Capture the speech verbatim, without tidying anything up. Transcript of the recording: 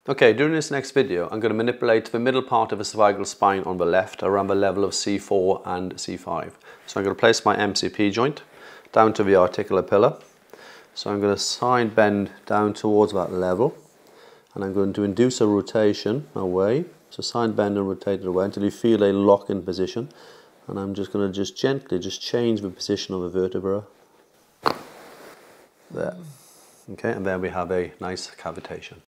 Okay, during this next video, I'm going to manipulate the middle part of the cervical spine on the left around the level of C four and C five. So I'm going to place my M C P joint down to the articular pillar. So I'm going to side bend down towards that level, and I'm going to induce a rotation away. So side bend and rotate it away until you feel a lock in position. And I'm just going to just gently just change the position of the vertebra. There. Okay, and there we have a nice cavitation.